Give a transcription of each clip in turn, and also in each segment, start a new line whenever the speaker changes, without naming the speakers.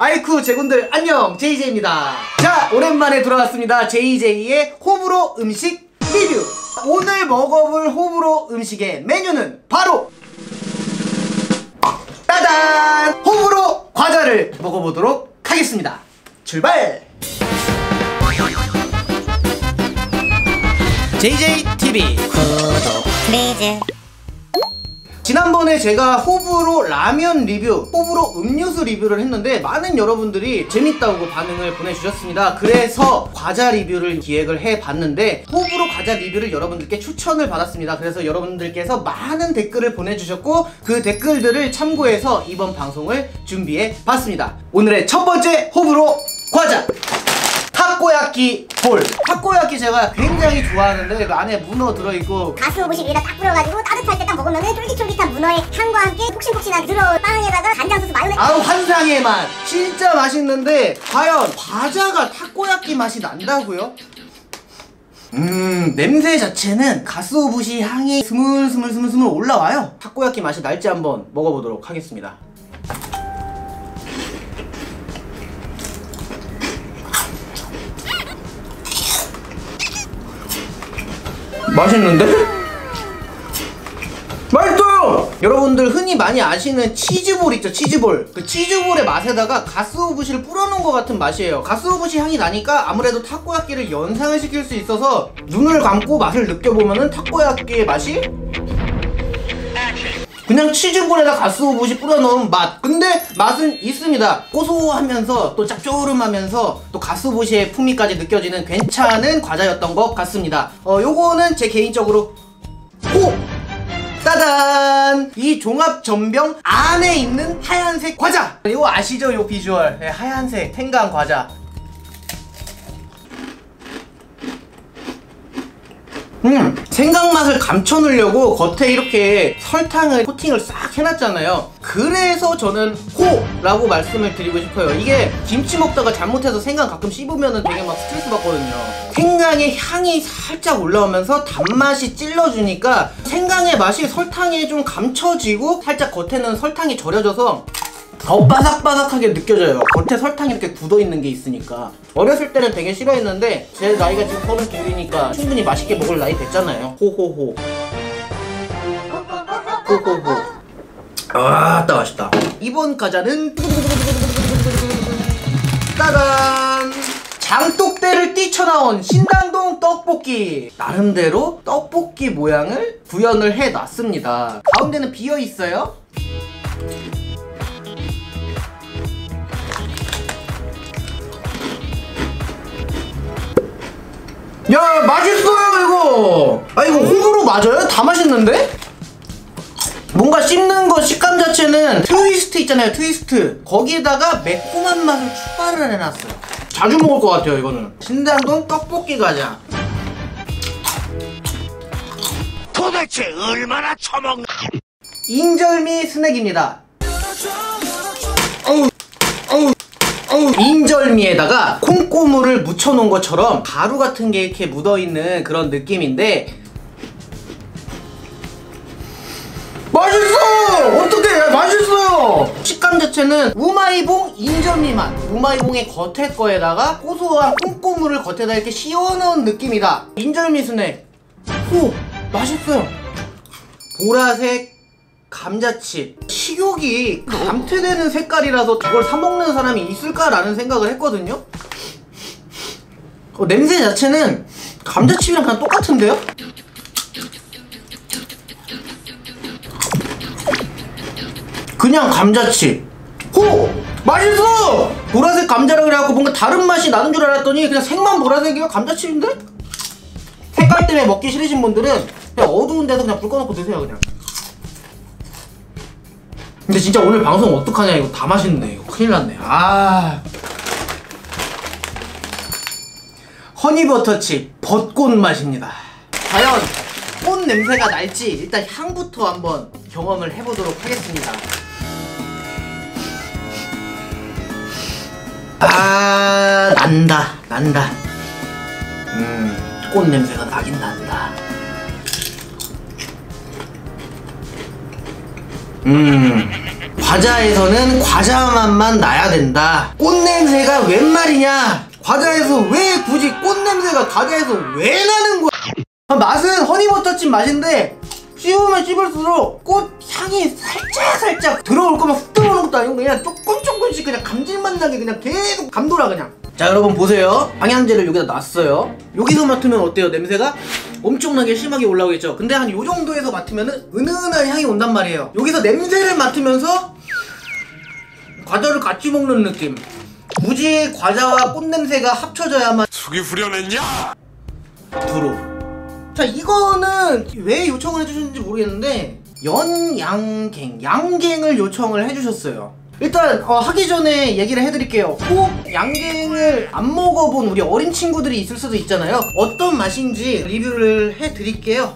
아이쿠 제군들 안녕, JJ입니다. 자, 오랜만에 돌아왔습니다. JJ의 호불호 음식 리뷰. 오늘 먹어볼 호불호 음식의 메뉴는 바로 따단! 호불호 과자를 먹어보도록 하겠습니다. 출발! JJTV
구독 플리즈.
지난번에 제가 호불호 라면 리뷰, 호불호 음료수 리뷰를 했는데 많은 여러분들이 재밌다고 반응을 보내주셨습니다. 그래서 과자 리뷰를 기획을 해봤는데 호불호 과자 리뷰를 여러분들께 추천을 받았습니다. 그래서 여러분들께서 많은 댓글을 보내주셨고 그 댓글들을 참고해서 이번 방송을 준비해봤습니다. 오늘의 첫 번째 호불호 과자! 타코야끼 볼. 타코야끼 제가 굉장히 좋아하는데 그 안에 문어 들어있고
가스오부시 위에다 딱 뿌려가지고 따뜻할 때 딱 먹으면은 쫄깃쫄깃한 문어의 향과 함께 폭신폭신한 들어올 빵에다가 간장소스 마요네즈.
아우, 환상의 맛! 진짜 맛있는데 과연 과자가 타코야끼 맛이 난다고요? 냄새 자체는 가스오부시 향이 스물스물 올라와요. 타코야끼 맛이 날지 한번 먹어보도록 하겠습니다. 맛있는데? 맛있어요! 여러분들 흔히 많이 아시는 치즈볼 있죠, 치즈볼. 그 치즈볼의 맛에다가 가스오부시를 뿌려놓은 것 같은 맛이에요. 가스오부시 향이 나니까 아무래도 타코야끼를 연상을 시킬 수 있어서 눈을 감고 맛을 느껴보면은 타코야끼의 맛이 그냥 치즈볼에다 가스오부시 뿌려놓은 맛. 근데 맛은 있습니다. 고소하면서 또 짭조름하면서 또 가스오부시의 풍미까지 느껴지는 괜찮은 과자였던 것 같습니다. 요거는 제 개인적으로 따단! 이 종합 전병 안에 있는 하얀색 과자! 이거 아시죠? 요 비주얼. 네, 하얀색 생강 과자. 생강 맛을 감춰놓으려고 겉에 이렇게 설탕을 코팅을 싹 해놨잖아요. 그래서 저는 호라고 말씀을 드리고 싶어요. 이게 김치 먹다가 잘못해서 생강 가끔 씹으면 되게 막 스트레스 받거든요. 생강의 향이 살짝 올라오면서 단맛이 찔러주니까 생강의 맛이 설탕에 좀 감춰지고 살짝 겉에는 설탕이 절여져서 더 바삭바삭하게 느껴져요. 겉에 설탕이 이렇게 굳어있는 게 있으니까. 어렸을 때는 되게 싫어했는데 제 나이가 지금 32이니까 충분히 맛있게 먹을 나이 됐잖아요. 호호호. 호호호. 아따 맛있다. 이번 과자는 따단! 장독대를 뛰쳐나온 신당동 떡볶이. 나름대로 떡볶이 모양을 구현을 해놨습니다. 가운데는 비어있어요. 야, 맛있어요 이거. 아, 이거 호불호 맞아요? 다 맛있는데? 뭔가 씹는 거 식감 자체는 트위스트 있잖아요, 트위스트. 거기에다가 매콤한 맛을 추가를 해놨어요. 자주 먹을 것 같아요 이거는. 신당동 떡볶이 과자.
도대체 얼마나 처먹나?
인절미 스낵입니다. 인절미에다가 콩고물을 묻혀놓은 것처럼 가루 같은 게 이렇게 묻어있는 그런 느낌인데 맛있어! 어떡해! 맛있어요! 식감 자체는 우마이봉 인절미 맛. 우마이봉의 겉에 거에다가 고소한 콩고물을 겉에다 이렇게 씌워놓은 느낌이다. 인절미 스낵. 오! 맛있어요. 보라색 감자칩. 식욕이 감퇴되는 색깔이라서 저걸 사먹는 사람이 있을까라는 생각을 했거든요. 냄새 자체는 감자칩이랑 그냥 똑같은데요? 그냥 감자칩. 호! 맛있어! 보라색 감자라 그래갖고 뭔가 다른 맛이 나는 줄 알았더니 그냥 색만 보라색이야. 감자칩인데? 색깔 때문에 먹기 싫으신 분들은 그냥 어두운 데서 그냥 불 꺼놓고 드세요 그냥. 근데 진짜 오늘 방송 어떡하냐. 이거 다 맛있네. 이거 큰일 났네. 아, 허니버터칩 벚꽃 맛입니다. 과연 꽃 냄새가 날지 일단 향부터 한번 경험을 해보도록 하겠습니다. 아, 난다. 꽃 냄새가 나긴 난다. 과자에서는 과자 맛만 나야 된다. 꽃냄새가 웬 말이냐? 과자에서 왜 굳이 꽃냄새가 과자에서 왜 나는 거야? 맛은 허니버터칩 맛인데 씹으면 씹을수록 꽃 향이 살짝 들어올 거면 훅 들어오는 것도 아니고 그냥 조금씩 그냥 감질맛 나게 그냥 계속 감돌아 그냥. 자 여러분 보세요. 방향제를 여기다 놨어요. 여기서 맡으면 어때요? 냄새가 엄청나게 심하게 올라오겠죠. 근데 한 요 정도에서 맡으면은 은은한 향이 온단 말이에요. 여기서 냄새를 맡으면서 과자를 같이 먹는 느낌. 굳이 과자와 꽃냄새가 합쳐져야만
속이 후련했냐?
두루. 자 이거는 왜 요청을 해주셨는지 모르겠는데 양갱을 요청을 해주셨어요. 일단 하기 전에 얘기를 해드릴게요. 꼭 양갱을 안 먹어본 우리 어린 친구들이 있을 수도 있잖아요. 어떤 맛인지 리뷰를 해드릴게요.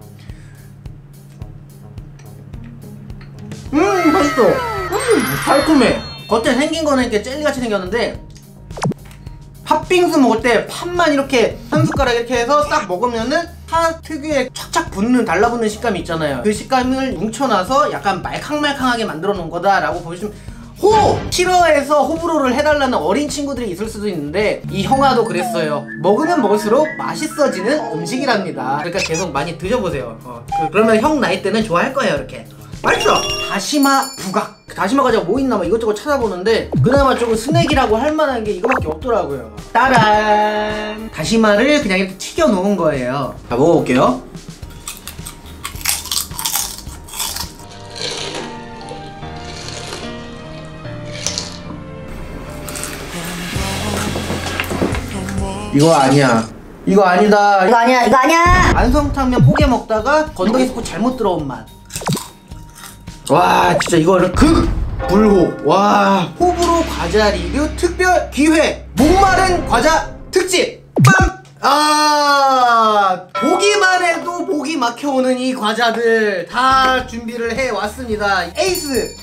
맛있어. 달콤해. 겉에 생긴 거는 이렇게 젤리같이 생겼는데 팥빙수 먹을 때 팥만 이렇게 한 숟가락 이렇게 해서 싹 먹으면은 팥 특유의 착착 붙는 달라붙는 식감이 있잖아요. 그 식감을 뭉쳐놔서 약간 말캉말캉하게 만들어 놓은 거다라고 보시면 싫어해서 호불호를 해달라는 어린 친구들이 있을 수도 있는데 이 형아도 그랬어요. 먹으면 먹을수록 맛있어지는 음식이랍니다. 그러니까 계속 많이 드셔보세요. 그러면 형 나이 때는 좋아할 거예요. 이렇게 맛있어. 다시마 부각. 다시마 과자가 뭐 있나 막 이것저것 찾아보는데 그나마 조금 스낵이라고 할 만한 게 이거밖에 없더라고요. 따란! 다시마를 그냥 이렇게 튀겨 놓은 거예요. 자 먹어볼게요. 이거 아니야. 이거 아니다.
이거 아니야, 이거 아니야.
안성탕면 포개 먹다가 건더기 스프 잘못 들어온 맛. 와 진짜 이거는 극불호. 와 호불호 과자 리뷰 특별 기회 목마른 과자 특집 빵! 보기만 해도 목이 막혀오는 이 과자들 다 준비를 해왔습니다. 에이스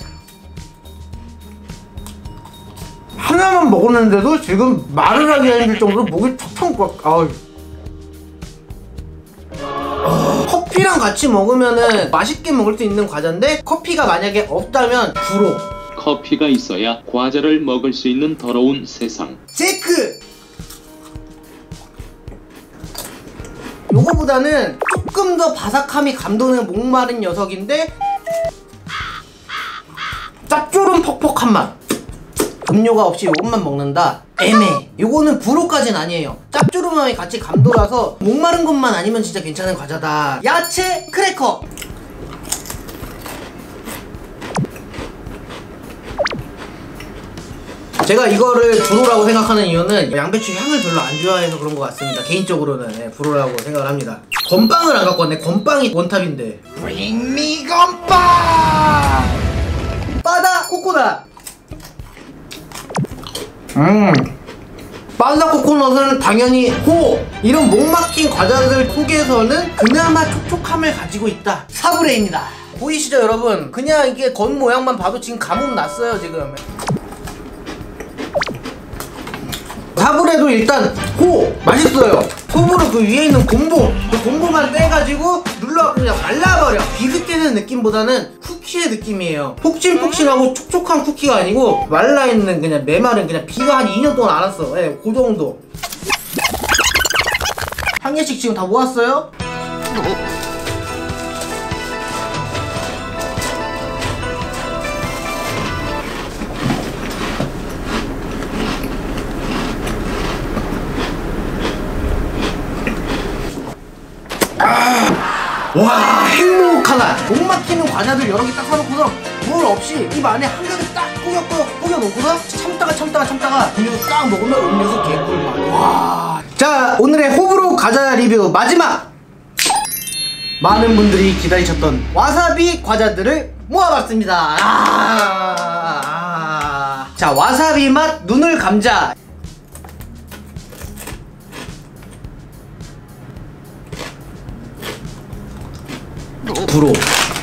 하나만 먹었는데도 지금 말을 하기 힘들 정도로 목이 턱턱 꽉. 커피랑 같이 먹으면은 맛있게 먹을 수 있는 과자인데 커피가 만약에 없다면 불호.
커피가 있어야 과자를 먹을 수 있는 더러운 세상.
제크! 요거보다는 조금 더 바삭함이 감도는 목마른 녀석인데 짭조름 퍽퍽한 맛. 음료가 없이 요것만 먹는다. 애매해. 요거는 불호까진 아니에요. 짭조름함이 같이 감돌아서 목마른 것만 아니면 진짜 괜찮은 과자다. 야채 크래커. 제가 이거를 불호라고 생각하는 이유는 양배추 향을 별로 안 좋아해서 그런 것 같습니다. 개인적으로는 불호라고 생각을 합니다. 건빵을 안 갖고 왔네. 건빵이 원탑인데. Bring me 건빵! 바다 코코넛. 바다 코코넛은 당연히 호! 이런 목막힌 과자들 속에서는 그나마 촉촉함을 가지고 있다. 사브레입니다. 보이시죠 여러분? 그냥 이게 겉모양만 봐도 지금 감흥 났어요 지금. 사브레도 일단 호! 맛있어요. 톱으로 그 위에 있는 곰보! 그 곰보만 떼가지고 눌러갖고 그냥 말라버려. 비슷해는 느낌보다는 쿠키의 느낌이에요. 폭신폭신하고 촉촉한 쿠키가 아니고 말라있는 그냥 메마른 그냥 비가 한 2년 동안 안 왔어. 예, 그 정도. 한 개씩 지금 다 모았어요? 와 행복하다. 목 막히는 과자들 여러 개 딱 사놓고서 물 없이 입 안에 한 가득 딱 꾸겨놓고서 참다가 음료수 딱 먹으면 음료수 개꿀맛. 와. 자 오늘의 호불호 과자 리뷰 마지막. 많은 분들이 기다리셨던 와사비 과자들을 모아봤습니다. 자 와사비 맛 눈을 감자. 불호.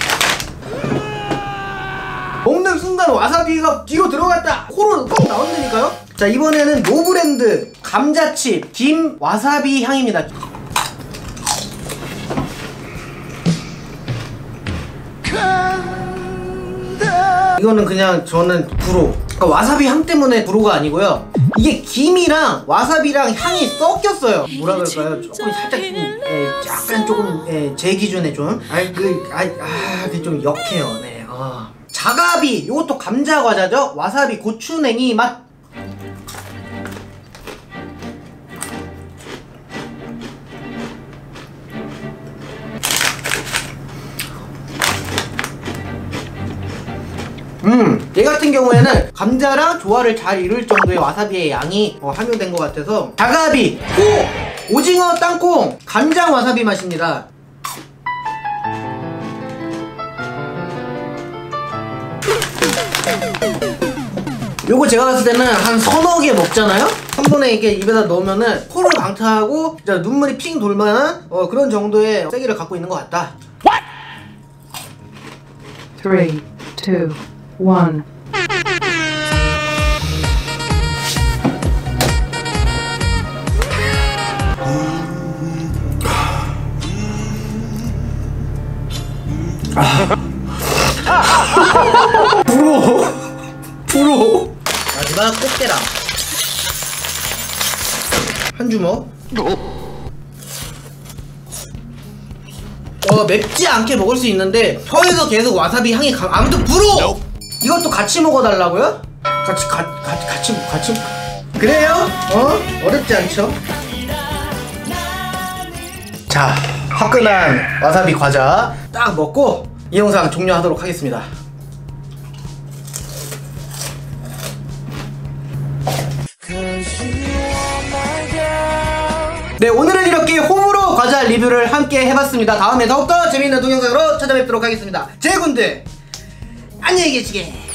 먹는 순간 와사비가 뒤로 들어갔다 코로 꼭 나온다니까요. 자 이번에는 노브랜드 감자칩 김 와사비 향입니다. 간다. 이거는 그냥 저는 불호. 그러니까 와사비 향 때문에 불호가 아니고요. 이게 김이랑 와사비랑 향이 섞였어요. 뭐라 그럴까요? 조금 살짝 약간 조금 제 기준에 좀 그게 좀 역해요. 네. 자가비 이것도 감자 과자죠. 와사비 고추냉이 맛. 얘 같은 경우에는 감자랑 조화를 잘 이룰 정도의 와사비의 양이 함유된 것 같아서 자가비, 호, 오징어, 땅콩, 간장 와사비 맛입니다. 요거 제가 봤을 때는 한 서너 개 먹잖아요? 한 번에 이렇게 입에다 넣으면은 코를 강타하고 진짜 눈물이 핑 돌만한 그런 정도의 세기를 갖고 있는 것 같다.
3, 2, 1.
불호. 마지막 꽃게랑 한 주먹. 맵지 않게 먹을 수 있는데 혀에서 계속 와사비 향이 아무튼 불호. 이것도 같이 먹어달라고요? 같이 그래요? 어렵지 않죠? 자, 화끈한 와사비 과자 딱 먹고 이 영상 종료하도록 하겠습니다. 네, 오늘은 이렇게 호불호 과자 리뷰를 함께 해봤습니다. 다음에 더욱더 재미있는 동영상으로 찾아뵙도록 하겠습니다. 제군들 안녕히 계시게.